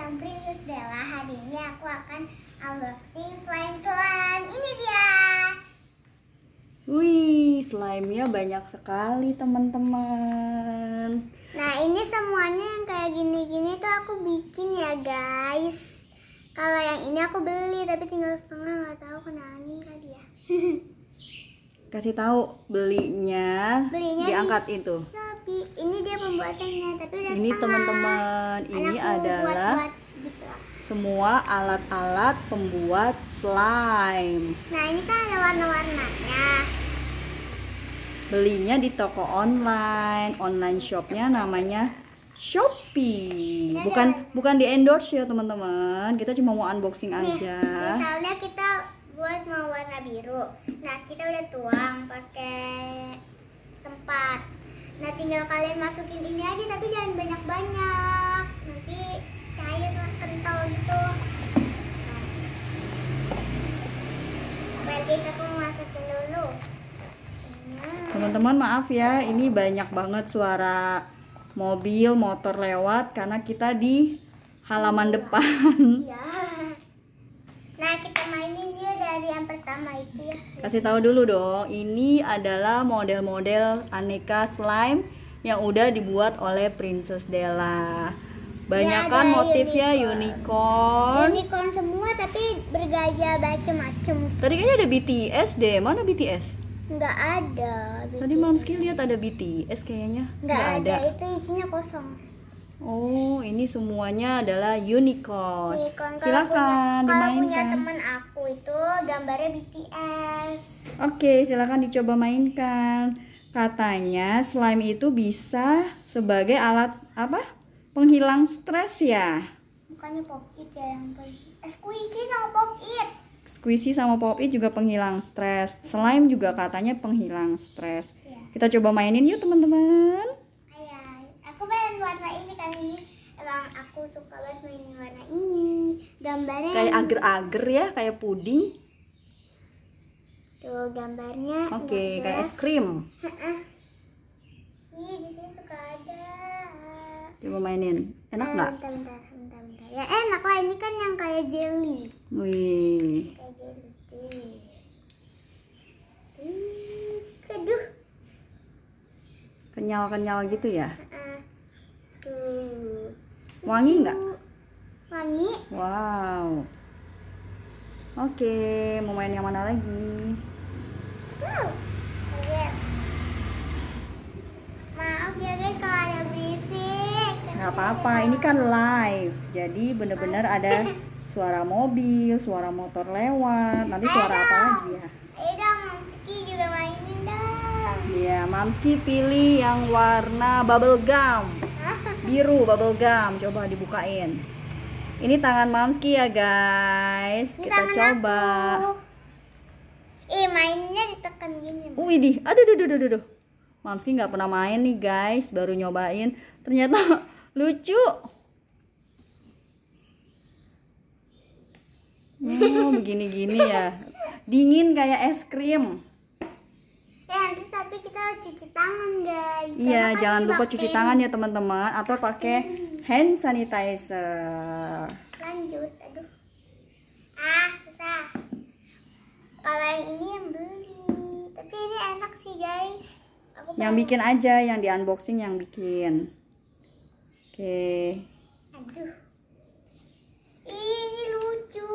dengan Princess Della. Hari ini aku akan unboxing slime. Ini dia. Wih, slime-nya banyak sekali teman-teman. Nah, ini semuanya yang kayak gini-gini tuh aku bikin ya guys. Kalau yang ini aku beli tapi tinggal setengah, nggak tahu kenapa kali ya. Kasih tahu belinya diangkat di itu. Shopee. Ini dia pembuatannya, tapi udah Ini setengah. teman-teman, ini Anakku adalah buat gitu lah. semua alat-alat pembuat slime. Nah, ini kan ada warna-warnanya. Belinya di toko online shopnya namanya Shopee. Bukan di endorse ya teman-teman. Kita cuma mau unboxing Nih, aja. misalnya kita buat mau warna biru. Nah, kita udah tuang pakai tempat. Nah, tinggal kalian masukin ini aja, tapi jangan banyak-banyak. Nanti cair lah, kental gitu. Nah, berarti aku masukin dulu. Teman-teman maaf ya, ini banyak banget suara mobil, motor lewat karena kita di halaman depan. Ya. Nah, kita mainin yuk dari yang pertama itu ya. Kasih tahu dulu dong, ini adalah model-model aneka slime yang udah dibuat oleh Princess Della. Banyakan ada motifnya unicorn. Unicorn semua tapi bergaya macem-macem. Tadi kayaknya ada BTS deh, mana BTS? Nggak ada. Tadi Mamski lihat ada BTS kayaknya. Nggak ada, itu isinya kosong. Oh, ini semuanya adalah unicorn. Unicorn. Silakan Kalau punya dimainkan. teman aku itu gambarnya BTS. Oke, silakan dicoba mainkan. Katanya slime itu bisa sebagai alat apa? Penghilang stres ya. Bukannya pop it ya yang squishy sama pop it. Squishy sama pop it juga penghilang stres. Slime juga katanya penghilang stres. Ya. Kita coba mainin yuk teman-teman. Ayah, aku pengen warna ini kali ini. Emang aku suka banget mainin warna ini. Gambarnya Kayak ager-ager ya, kayak puding. tuh gambarnya. Oke, kayak es krim. Ih, di sini suka ada. Coba mainin. Enak nggak? Bentar. Ya enak lah, ini kan yang kayak jelly. Wih. Kayak jelly. Aduh. Kenyal-kenyal gitu ya. Tuh. Wangi nggak? Wangi. Wow. Oke, mau main yang mana lagi? Wow. Oke. Maaf ya guys kalau ada berisik. Nggak apa-apa, ini kan live. Jadi bener-bener ada suara mobil, suara motor lewat. Nanti suara apa lagi ya? Ayo dong, Mamski juga mainin dong. Iya, Mamski pilih yang warna bubble gum. Biru bubble gum, coba dibukain. Ini tangan Mamski ya guys. Ini Kita tangan coba. aku. Mainnya ditekan gini. Widih, aduh. Mamski nggak pernah main nih guys, baru nyobain. Ternyata lucu. Begini-gini ya. Dingin kayak es krim. Nanti tapi kita harus cuci tangan guys. Iya, Karena kan jangan ini lupa cuci bakteri. tangan ya teman-teman, atau pakai hand sanitizer. Lanjut, aduh. Susah. Kalau yang ini yang beli. Tapi ini enak sih guys. Aku Yang pengen- bikin aja, yang di unboxing yang bikin. Oke. Aduh. Ini lucu.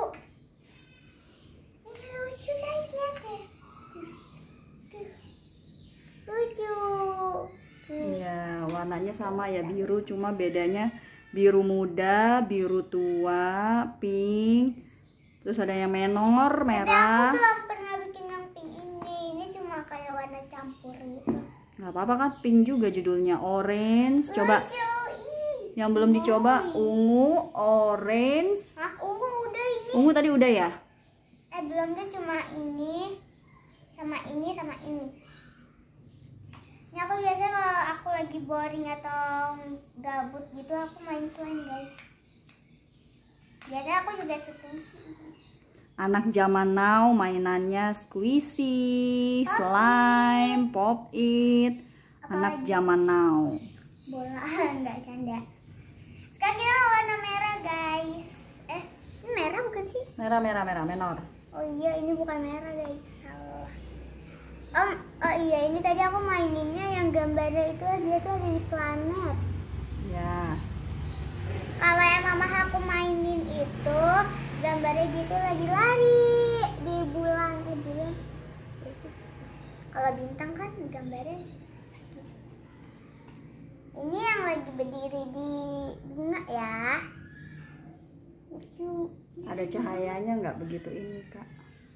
Ini lucu guys, lihat ya. Tuh. Lucu. Iya, warnanya sama ya, biru, cuma bedanya biru muda, biru tua, pink. Terus ada yang menor, Tapi aku merah. belum pernah bikin yang pink ini. Ini cuma kayak warna campur gitu. Nggak apa-apa kan, pink juga judulnya, orange. Coba Lucu. Ih. yang belum dicoba, ungu, orange. Ungu udah ini. Ungu tadi udah ya? Belum deh, cuma ini sama ini sama ini. Ini aku biasanya kalau aku lagi boring atau gabut gitu aku main slime guys. Biasanya aku juga squishy. Anak zaman now mainannya squishy, slime, pop it. Anak zaman now. Bola, enggak canda. Sekarang kita warna merah Merah, menor. Oh iya, ini bukan merah guys, salah. Oh iya, ini tadi aku maininnya yang gambarnya itu dia tuh ada di planet. Ya. Kalau yang mama aku mainin itu gambarnya dia tuh lagi lari di bulan. Bulan. Ya sih. Kalau bintang kan gambarnya. Ini yang lagi berdiri di bunga ya. Lucu. Ada cahayanya nggak begitu ini kak?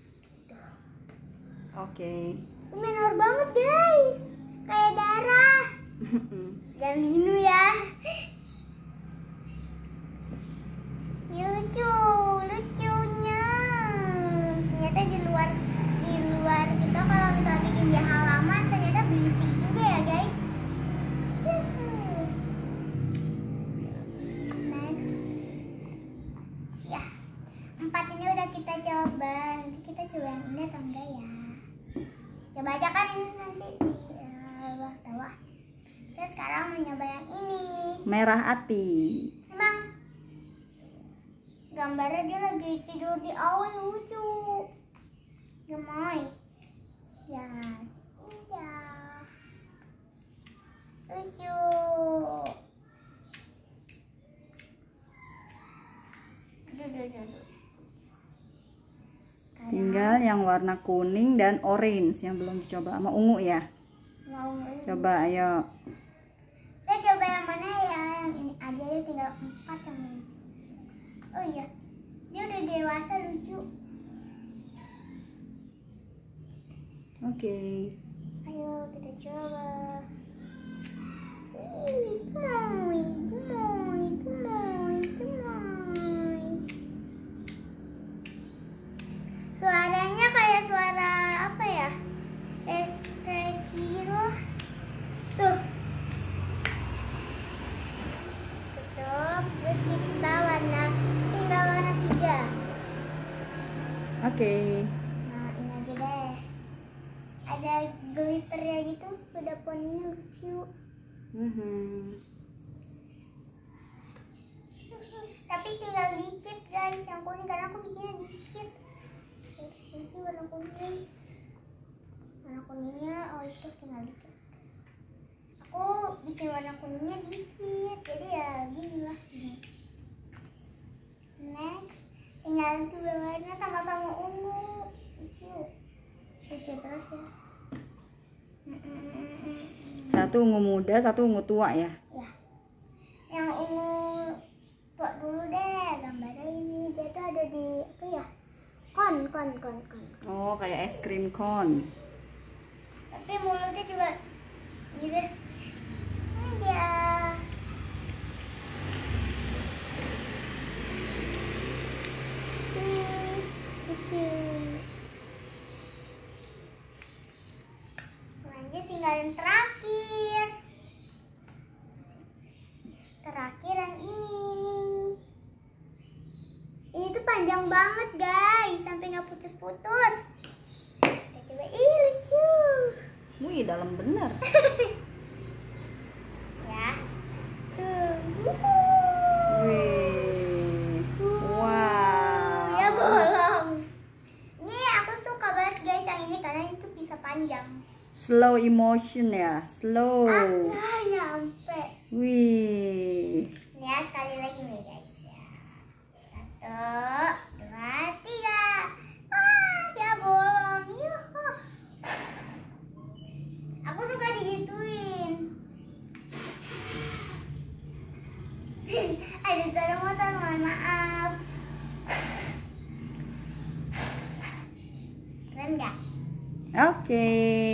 Oke. Menor banget guys, kayak darah. Jangan minum ya. Ini lucunya. Ternyata di luar kita kalau misalnya bikin di halaman ternyata berisik juga ya guys. Next. Ya, 4 ini udah kita coba. Nanti kita coba yang ini atau enggak ya? Coba aja kan ini nanti di bawah. Kita sekarang mencoba yang ini. Merah hati. Emang gambarnya dia lagi tidur di awan, lucu. Gemoy. Ya. Iya. Lucu. Duh. Tinggal yang warna kuning dan orange yang belum dicoba sama ungu ya. Mau Coba ayo. kita coba yang mana ya? Yang ini aja ya, tinggal 4 yang ini. Oh iya, dia udah dewasa, lucu. Oke. Ayo kita coba. Gemoy. Suaranya kayak suara apa ya? Stretchiro. Tuh. Tutup. Terus kita tinggal warna 3. Oke. Nah ini aja deh. Ada glitternya gitu. Udah poninya lucu. Tapi tinggal dikit guys yang kuning karena aku bikinnya dikit. Ini warna kuning. Warna kuningnya itu tinggal dikit. Aku bikin warna kuningnya dikit, jadi ya gini lah. Next, tinggal 2 warna sama-sama ungu. Lucu terus ya. Satu ungu muda, satu ungu tua ya. Ya, yang ungu tua dulu deh. Gambarnya ini dia tuh ada di apa ya? Kon. Oh, kayak es krim cone. Tapi mulutnya juga gitu. Ini dia. Lucu. Lanjut tinggal yang terakhir. Yang ini. Ini tuh panjang banget guys, sampai nggak putus-putus. Kita coba, lucu. Wih, dalam bener. Ya. Tuh. Wih. Wow. Ya bolong. Ini aku suka banget guys yang ini karena itu bisa panjang. Slow emotion ya, slow. Nggak nyampe. Wih. Ya sekali lagi nih guys ya. 1, 2, 3. Ya bolong. Yuhu. Aku suka digituin. Ada suara motor, mohon maaf. Keren nggak? Oke.